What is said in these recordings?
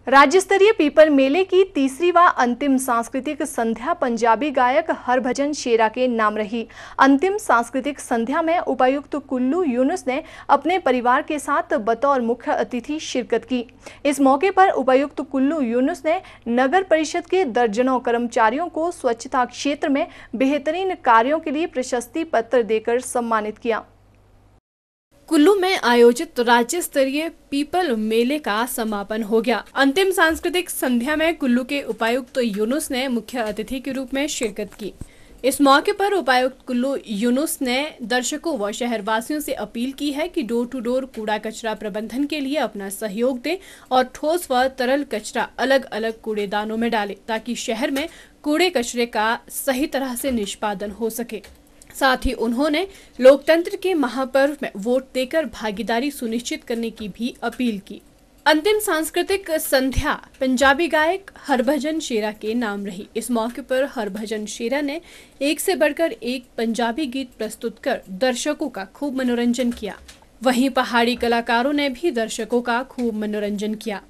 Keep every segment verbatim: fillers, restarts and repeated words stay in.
राज्य स्तरीय पीपल मेले की तीसरी व अंतिम सांस्कृतिक संध्या पंजाबी गायक हरभजन शेरा के नाम रही। अंतिम सांस्कृतिक संध्या में उपायुक्त कुल्लू यूनुस ने अपने परिवार के साथ बतौर मुख्य अतिथि शिरकत की। इस मौके पर उपायुक्त कुल्लू यूनुस ने नगर परिषद के दर्जनों कर्मचारियों को स्वच्छता क्षेत्र में बेहतरीन कार्यों के लिए प्रशस्ति पत्र देकर सम्मानित किया। कुल्लू में आयोजित राज्य स्तरीय पीपल मेले का समापन हो गया। अंतिम सांस्कृतिक संध्या में कुल्लू के उपायुक्त यूनुस ने मुख्य अतिथि के रूप में शिरकत की। इस मौके पर उपायुक्त कुल्लू यूनुस ने दर्शकों व शहरवासियों से अपील की है कि डोर टू डोर कूड़ा कचरा प्रबंधन के लिए अपना सहयोग दें और ठोस व तरल कचरा अलग अलग कूड़ेदानों में डालें, ताकि शहर में कूड़े कचरे का सही तरह से निष्पादन हो सके। साथ ही उन्होंने लोकतंत्र के महापर्व में वोट देकर भागीदारी सुनिश्चित करने की भी अपील की। अंतिम सांस्कृतिक संध्या पंजाबी गायक हरभजन शेरा के नाम रही। इस मौके पर हरभजन शेरा ने एक से बढ़कर एक पंजाबी गीत प्रस्तुत कर दर्शकों का खूब मनोरंजन किया। वहीं पहाड़ी कलाकारों ने भी दर्शकों का खूब मनोरंजन किया।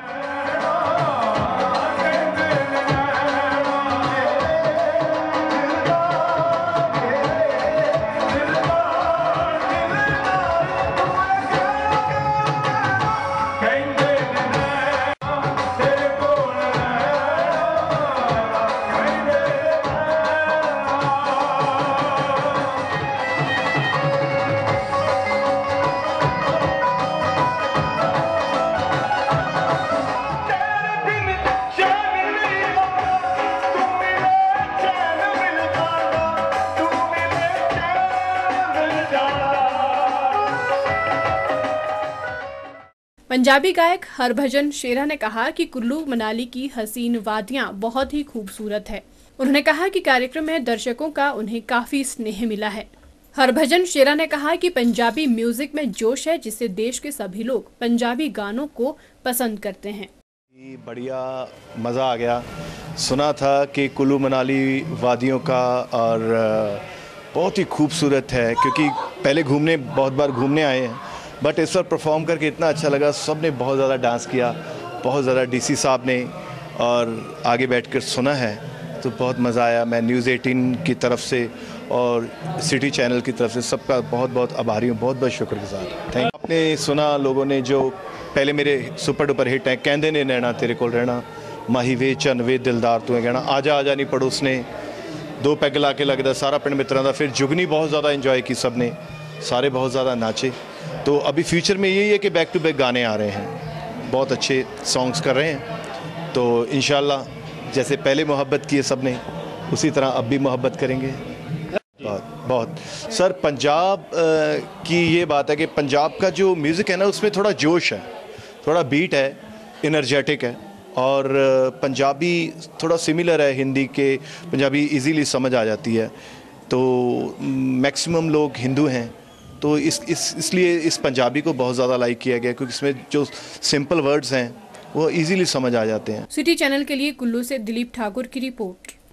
पंजाबी गायक हरभजन शेरा ने कहा कि कुल्लू मनाली की हसीन वादियां बहुत ही खूबसूरत है। उन्होंने कहा कि कार्यक्रम में दर्शकों का उन्हें काफी स्नेह मिला है। हरभजन शेरा ने कहा कि पंजाबी म्यूजिक में जोश है, जिससे देश के सभी लोग पंजाबी गानों को पसंद करते हैं। बढ़िया मज़ा आ गया। सुना था कि कुल्लू मनाली वादियों का और बहुत ही खूबसूरत है, क्योंकि पहले घूमने बहुत बार घूमने आए हैं, बट इस पर परफॉर्म करके इतना अच्छा लगा। सब ने बहुत ज़्यादा डांस किया, बहुत ज़्यादा डीसी साहब ने, और आगे बैठकर सुना है तो बहुत मज़ा आया। मैं न्यूज़ अठारह की तरफ से और सिटी चैनल की तरफ से सबका बहुत बहुत आभारी हूँ, बहुत बहुत शुक्रगुजार। Thank you. आपने सुना, लोगों ने जो पहले मेरे सुपर डुपर हिट हैं, कहंदे ने नैना तेरे कोल रहना, माही वे चन वे दिलदार तू है कहना, आजा आजा नहीं पड़ोस ने, दो पैग ला के लगदा, सारा पिंड मित्रों का, फिर जुगनी बहुत ज़्यादा इंजॉय की सब ने, सारे बहुत ज़्यादा नाचे। तो अभी फ्यूचर में यही है कि बैक टू बैक गाने आ रहे हैं, बहुत अच्छे सॉन्ग्स कर रहे हैं। तो इंशाल्लाह जैसे पहले मोहब्बत की है सब ने, उसी तरह अब भी मोहब्बत करेंगे। बहुत बहुत सर, पंजाब की ये बात है कि पंजाब का जो म्यूज़िक है ना, उसमें थोड़ा जोश है, थोड़ा बीट है, इनर्जेटिक है, और पंजाबी थोड़ा सिमिलर है हिंदी के। पंजाबी इजीली समझ आ जाती है, तो मैक्सिमम लोग हिंदू हैं, तो इस इस इसलिए इस पंजाबी को बहुत ज़्यादा लाइक किया गया, क्योंकि इसमें जो सिंपल वर्ड्स हैं वो इजीली समझ आ जाते हैं। सिटी चैनल के लिए कुल्लू से दिलीप ठाकुर की रिपोर्ट।